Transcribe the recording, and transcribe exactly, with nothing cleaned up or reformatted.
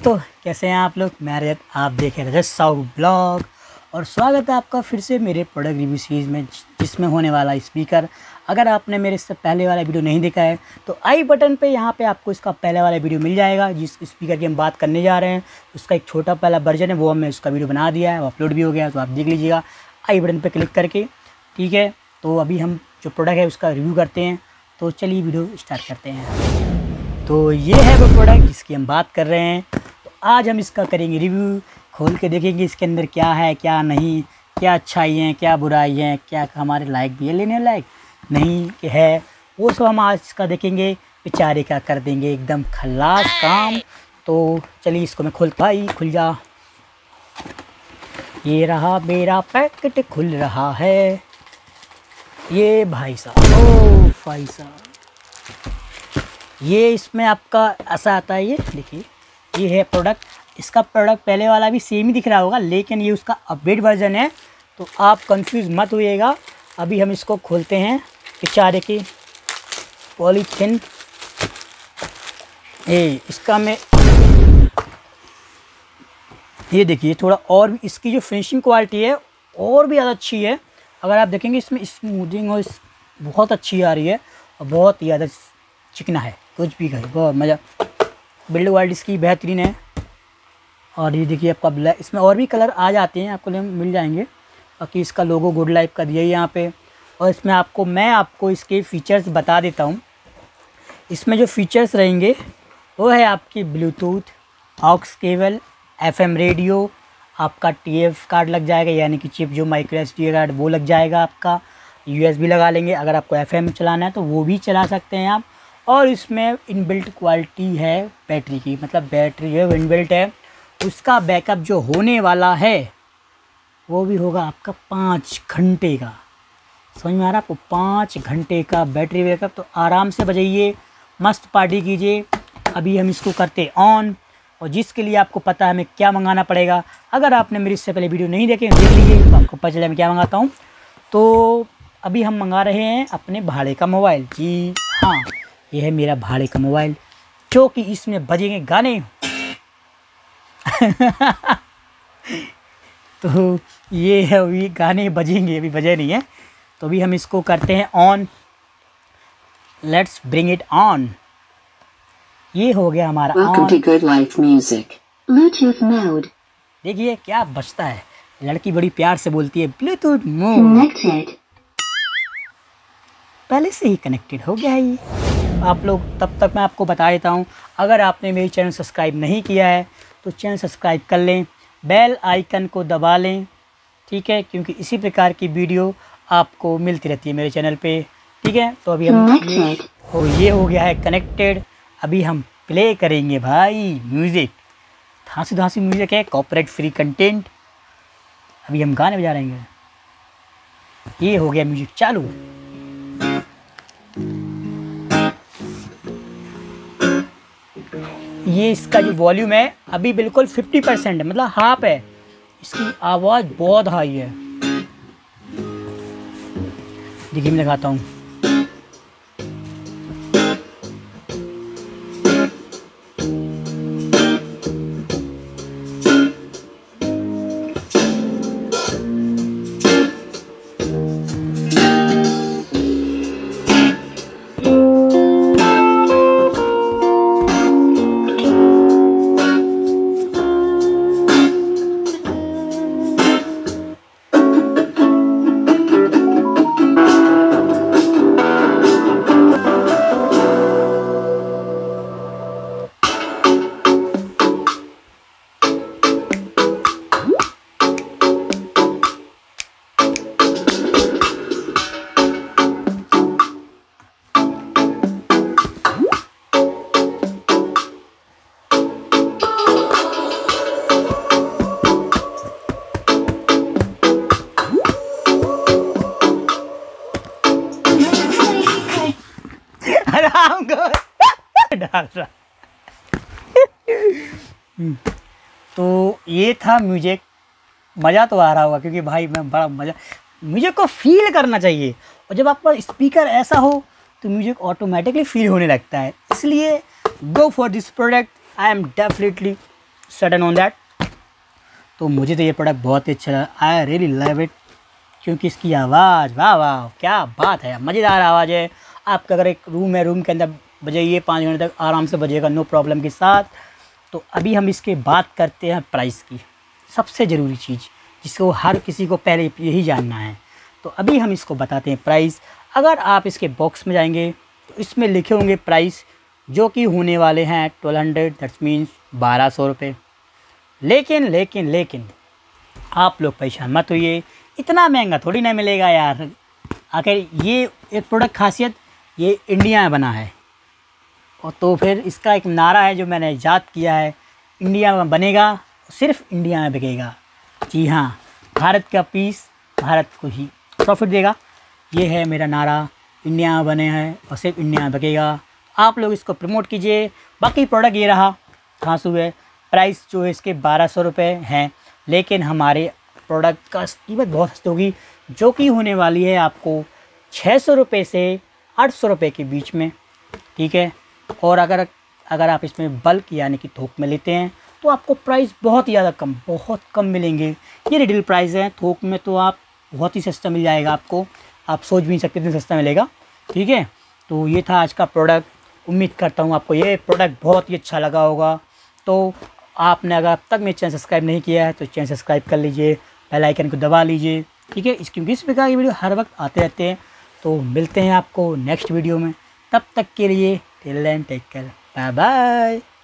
दोस्तों, कैसे हैं आप लोग। मैं रजत, आप देख रहे हैं रजत साहू ब्लॉग और स्वागत है आपका फिर से मेरे प्रोडक्ट रिव्यू सीरीज़ में, जिसमें होने वाला स्पीकर। अगर आपने मेरे इससे पहले वाला वीडियो नहीं देखा है तो आई बटन पे यहाँ पे आपको इसका पहले वाला वीडियो मिल जाएगा। जिस स्पीकर की हम बात करने जा रहे हैं उसका एक छोटा पहला वर्जन है, वो हमने उसका वीडियो बना दिया है, वो अपलोड भी हो गया, तो आप देख लीजिएगा आई बटन पर क्लिक करके। ठीक है, तो अभी हम जो प्रोडक्ट है उसका रिव्यू करते हैं। तो चलिए वीडियो स्टार्ट करते हैं। तो ये है वो प्रोडक्ट जिसकी हम बात कर रहे हैं। तो आज हम इसका करेंगे रिव्यू, खोल के देखेंगे इसके अंदर क्या है क्या नहीं, क्या अच्छाई हैं क्या बुराई हैं, क्या हमारे लायक भी है, लेने लायक नहीं है, वो सब हम आज इसका देखेंगे। बेचारे क्या कर देंगे, एकदम खल्लास काम। तो चलिए इसको मैं खोल, भाई खुल जा। ये रहा मेरा पैकेट खुल रहा है। ये भाई साहब, ओ भाई साहब, ये इसमें आपका ऐसा आता है। ये देखिए, ये है प्रोडक्ट। इसका प्रोडक्ट पहले वाला भी सेम ही दिख रहा होगा, लेकिन ये उसका अपडेट वर्जन है, तो आप कंफ्यूज मत होइएगा। अभी हम इसको खोलते हैं। बेचारे की पॉलीथिन, ये इसका मैं ये देखिए थोड़ा और भी इसकी जो फिनिशिंग क्वालिटी है और भी ज़्यादा अच्छी है। अगर आप देखेंगे इसमें स्मूथिंग और इस बहुत अच्छी आ रही है और बहुत ही ज़्यादा चिकना है, कुछ भी कहे बहुत मज़ा। बिल्ड क्वालिटी इसकी बेहतरीन है। और ये देखिए आपका ब्लैक, इसमें और भी कलर आ जाते हैं, आपको मिल जाएंगे। बाकी इसका लोगो गुड लाइफ का दिया है यहाँ पे। और इसमें आपको मैं आपको इसके फ़ीचर्स बता देता हूँ। इसमें जो फ़ीचर्स रहेंगे वो है आपकी Bluetooth, aux cable, FM radio, आपका टीएफ कार्ड लग जाएगा, यानी कि चिप जो माइक्रो एसडी कार्ड वो लग जाएगा आपका। यूएसबी लगा लेंगे, अगर आपको एफएम चलाना है तो वो भी चला सकते हैं आप। और इसमें इनबिल्ट क्वालिटी है बैटरी की, मतलब बैटरी जो है इनबिल्ट है। उसका बैकअप जो होने वाला है वो भी होगा आपका पाँच घंटे का। समझ में आ रहा है आपको, पाँच घंटे का बैटरी बैकअप। तो आराम से बजाइए, मस्त पार्टी कीजिए। अभी हम इसको करते ऑन, और जिसके लिए आपको पता है हमें क्या मंगाना पड़ेगा। अगर आपने मेरी इससे पहले वीडियो नहीं देखे देख लीजिए, तो आपको पता चले मैं क्या मंगाता हूँ। तो अभी हम मंगा रहे हैं अपने भाड़े का मोबाइल। जी हाँ, ये है मेरा भाड़े का मोबाइल, जो कि इसमें बजेंगे गाने। तो ये है, अभी गाने बजेंगे, अभी बजे नहीं है। तो अभी हम इसको करते हैं on. Let's bring it on. ये हो गया हमारा ऑन। देखिए क्या बजता है, लड़की बड़ी प्यार से बोलती है ब्लूटूथ मोड। पहले से ही कनेक्टेड हो गया है ये आप लोग। तब तक मैं आपको बता देता हूँ, अगर आपने मेरी चैनल सब्सक्राइब नहीं किया है तो चैनल सब्सक्राइब कर लें, बेल आइकन को दबा लें। ठीक है, क्योंकि इसी प्रकार की वीडियो आपको मिलती रहती है मेरे चैनल पे। ठीक है, तो अभी हम ये हो ये हो गया है कनेक्टेड। अभी हम प्ले करेंगे भाई म्यूज़िक, धांसी धांसी म्यूज़िक है, कॉपीराइट फ्री कंटेंट। अभी हम गाने बजा रहे हैं। ये हो गया म्यूज़िक चालू। ये इसका जो वॉल्यूम है अभी बिल्कुल फिफ्टी परसेंट है, मतलब हाफ है। इसकी आवाज़ बहुत हाई है। देखिए मैं दिखाता हूँ। आराम कर डाल रहा। तो ये था म्यूजिक। मज़ा तो आ रहा होगा क्योंकि भाई मैं बड़ा मज़ा, म्यूजिक को फील करना चाहिए। और जब आपका स्पीकर ऐसा हो तो म्यूजिक ऑटोमेटिकली फील होने लगता है। इसलिए go for this product. I am definitely sudden on that. तो मुझे तो ये प्रोडक्ट बहुत ही अच्छा लगा, आई रियली लव इट, क्योंकि इसकी आवाज़, वाह वाह क्या बात है, मज़ेदार आवाज़ है। आपका अगर एक रूम है, रूम के अंदर बजाइए, पाँच घंटे तक आराम से बजेगा, नो प्रॉब्लम के साथ। तो अभी हम इसके बात करते हैं प्राइस की, सबसे ज़रूरी चीज़ जिसको हर किसी को पहले यही जानना है। तो अभी हम इसको बताते हैं प्राइस। अगर आप इसके बॉक्स में जाएंगे तो इसमें लिखे होंगे प्राइस, जो कि होने वाले हैं ट्वेल्व हंड्रेड, दैट्स मीन्स बारह सौ रुपये। लेकिन लेकिन लेकिन आप लोग परेशान मत होइए, इतना महंगा थोड़ी ना मिलेगा यार। आखिर ये एक प्रोडक्ट खासियत ये इंडिया में बना है, और तो फिर इसका एक नारा है जो मैंने ईजाद किया है, इंडिया में बनेगा, सिर्फ इंडिया में बिकेगा। जी हाँ, भारत का पीस भारत को ही प्रॉफिट देगा, ये है मेरा नारा। इंडिया में बने हैं और सिर्फ इंडिया में बिकेगा। आप लोग इसको प्रमोट कीजिए। बाकी प्रोडक्ट ये रहा घासू है, प्राइस जो है इसके बारह सौ रुपये हैं, लेकिन हमारे प्रोडक्ट का कीमत बहुत सस्ती होगी, जो कि होने वाली है आपको छः सौ रुपये से आठ सौ रुपये के बीच में, ठीक है। और अगर अगर आप इसमें बल्क यानी कि थोक में लेते हैं तो आपको प्राइस बहुत ही ज़्यादा कम, बहुत कम मिलेंगे। ये रिटेल प्राइस है, थोक में तो आप बहुत ही सस्ता मिल जाएगा आपको, आप सोच भी नहीं सकते इतना सस्ता मिलेगा, ठीक है। तो ये था आज का प्रोडक्ट। उम्मीद करता हूँ आपको ये प्रोडक्ट बहुत ही अच्छा लगा होगा। तो आपने अगर अब तक मेरे चैनल सब्सक्राइब नहीं किया है तो चैनल सब्सक्राइब कर लीजिए, बेल आइकन को दबा लीजिए, ठीक है। इस क्योंकि इस प्रकार की वीडियो हर वक्त आते रहते हैं। तो मिलते हैं आपको नेक्स्ट वीडियो में, तब तक के लिए till then take care, bye bye.